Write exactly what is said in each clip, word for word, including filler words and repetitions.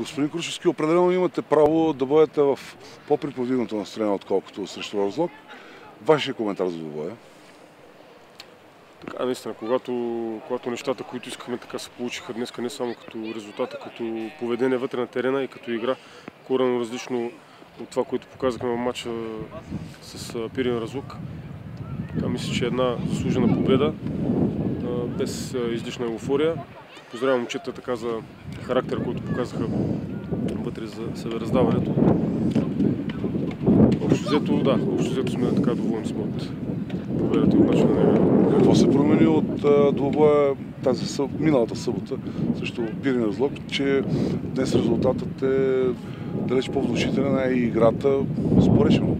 Господин Крушевски, определено имате право да бъдете в по-приповдигнато настроение, отколкото срещу Разлог. Вашия коментар за двубоя? Така, наистина, когато, когато нещата, които искахме, така се получиха днес, не само като резултата, като поведение вътре на терена и като игра, коренно различно от това, което показахме в матча с Пирин Разлог. Така, мисля, че е една заслужена победа, без излишна еуфория. Поздравям момчета така за характера, който показаха вътре за себераздаването. Общо взето, да, общо взето сме така доволни сме от победата и от начина на игра. Какво се промени от двубоя тази съб... миналата събота срещу Пирин Разлог, че днес резултатът е далеч по-внушителен, а и играта спорешена?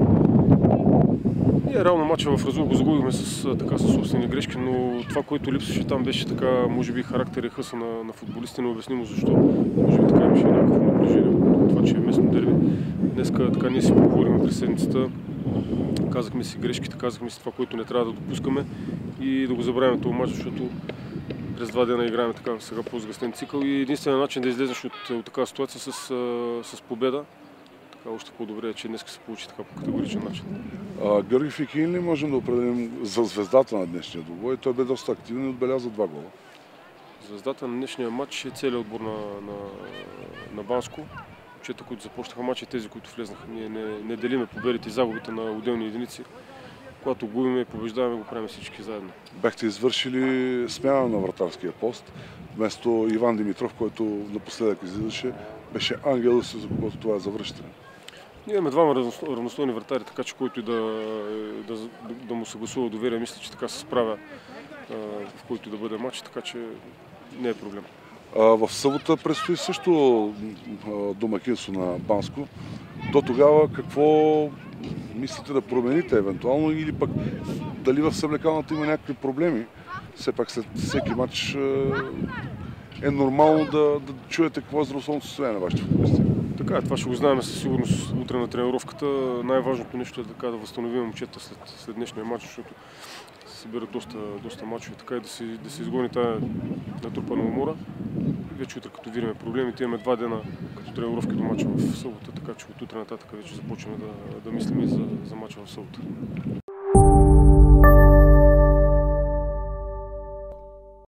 Ние реално матча в Разлог го загубихме с, така, с собствени грешки, но това, което липсваше там, беше така, може би, характер и хъса на, на футболисти, необяснимо защо. Може би така имаше някакво напрежение от това, че е местно дерби. Днеска така ние си поговорим през седмицата, казахме си грешките, казахме си това, което не трябва да допускаме и да го забравим този матч, защото през два дена играем така сега по-сгъстен цикъл и единственият начин да излезеш от, от такава ситуация с, с победа. Така, още по-добре е, че днес се получи така по категоричен начин. А, Георги Фикин ли можем да определим за звездата на днешния двубой? Той бе доста активен и отбеляза два гола. Звездата на днешния матч е целият отбор на, на, на Банско. Момчета, които започнаха матча и тези, които влезнаха. Ние не, не делиме победите и загубите на отделни единици. Когато губиме и побеждаваме, го правим всички заедно. Бяхте извършили смяна на вратарския пост. Вместо Иван Димитров, който напоследък излизаше, беше Ангел, за когото това е завръщане. Ние имаме двама равностойни вратари, така че който и да, да, да му се гласува доверие, мисля, че така се справя в който и да бъде матч, така че не е проблем. А, в събота предстои също домакинство на Банско. До тогава какво мислите да промените евентуално или пък дали в съблекалната има някакви проблеми? Все пак след всеки матч е нормално да, да чуете какво е здравословното състояние на вашите футболисти. Така е, това ще го знаем със сигурност утре на тренировката. Най-важното нещо е така да възстановим момчета след, след днешния матч, защото се събират доста, доста матчове, така и да се, да се изгони тази натрупана умора. Вече утре, като видим проблемите, имаме два дена като тренировки до матча в събота, така че от утре нататък вече започваме да, да мислим и за, за матча в събота.